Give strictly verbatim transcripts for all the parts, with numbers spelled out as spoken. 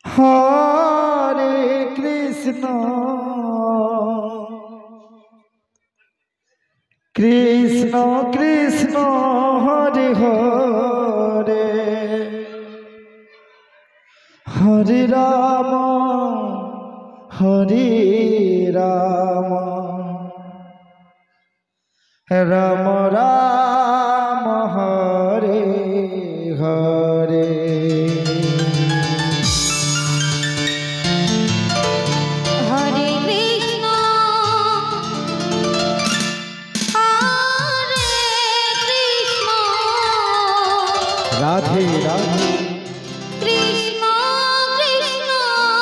Hare Krishna Krishna Krishna Hare Hare Hare Ram Hare Ram Ram Ram Hare Hare. Radhe Radhe Krishna Krishna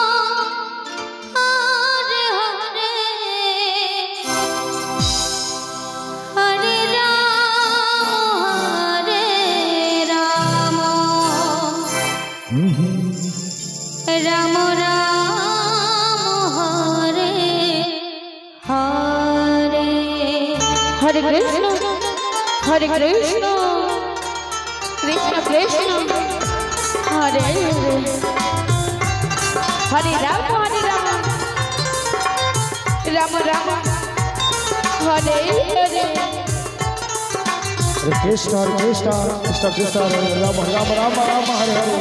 Hare Hare Hare Ram Hare Ram Ram Ram Hare Hare. Hare Krishna Hare Krishna Krishna Krishna Hare Hare Hare Ram Hare Ram Ram Ram Hare Hare. Krishna Krishna Krishna Krishna Hare Ram Ram Ram Ram Hare Hare.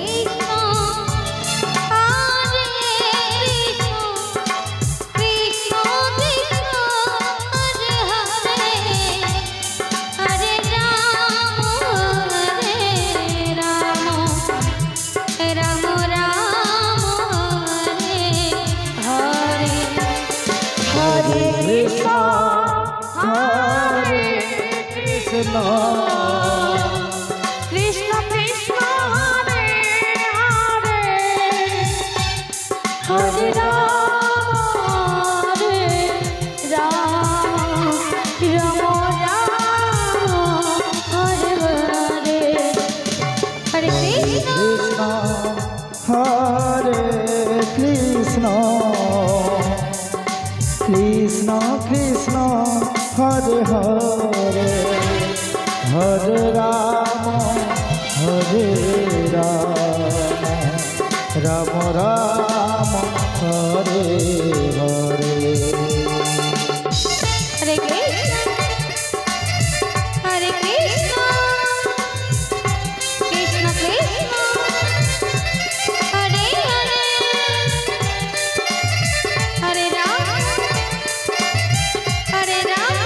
Krishna Krishna Hare Hare Hare Ram Hare Ram Ram Ram Hare Hare. Hare Krishna Hare Krishna Krishna Krishna Hare Hare Hare Ram Hare Ram Ram Ram Hare Hare. Hare Krishna Hare Krishna Krishna Krishna Hare Hare Hare Ram Hare Ram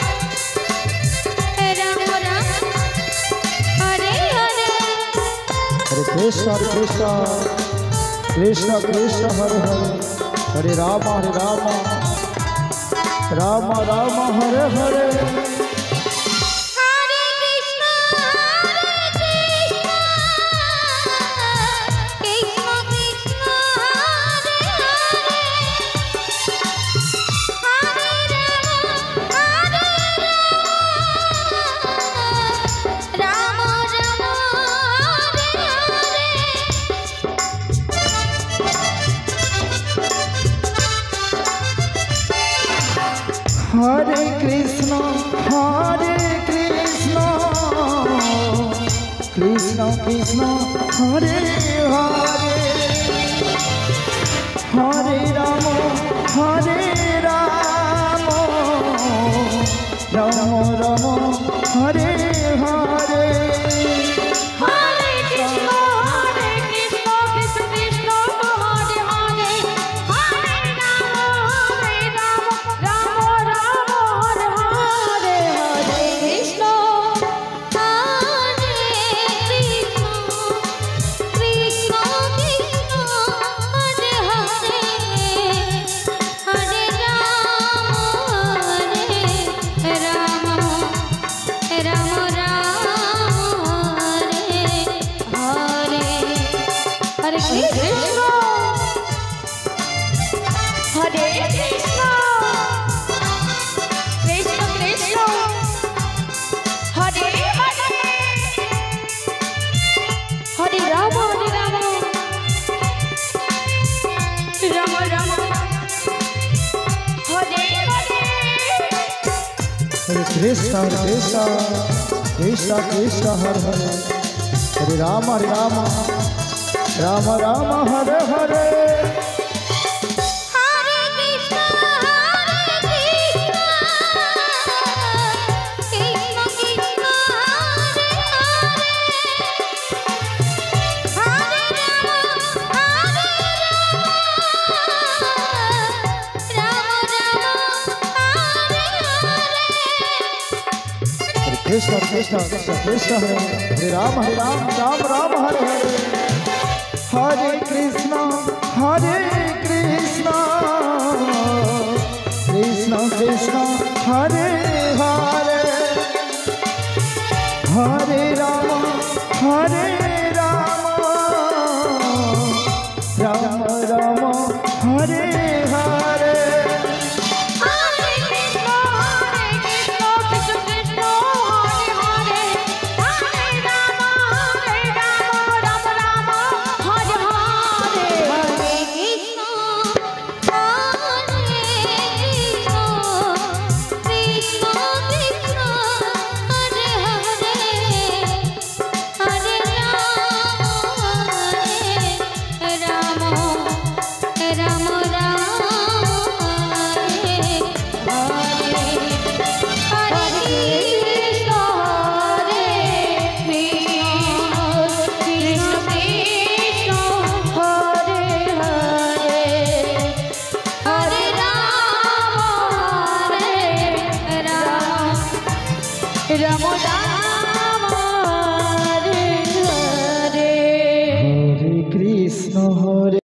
Ram Ram Hare Hare. Hare Krishna Hare Krishna Krishna Krishna Hare Hare Hare Ram Hare Ram Ram Ram Hare Hare. Hare Krishna Hare Krishna Krishna Krishna Hare Hare Hare Ram Hare Ram Ram Ram Hare Hare. Hare Krishna Hare Krishna Krishna Krishna Hare Hare Hare Ram Hare Ram Ram Ram Hare Hare Hare Krishna Hare Krishna Krishna Krishna Hare Hare Hare Ram Hare Ram Ram Ram Hare Hare Krishna Krishna Krishna Krishna Hare Hare Ram Hare Ram Ram Ram Hare Hare Hare Krishna Hare Krishna Krishna Krishna Hare Hare Hare Ram Hare Ram Ram Ram Hare Hare Hare Krishna Hare Krishna Krishna Krishna Hare Hare Hare Ram Hare Ram Ram Ram Hare Hare Hare Krishna Hare Krishna Krishna Krishna Hare Hare Hare Ram Hare Ram Ram Hare Hare Hare Krishna Hare Krishna Krishna Hare Hare Hare Ram Hare Ram Ram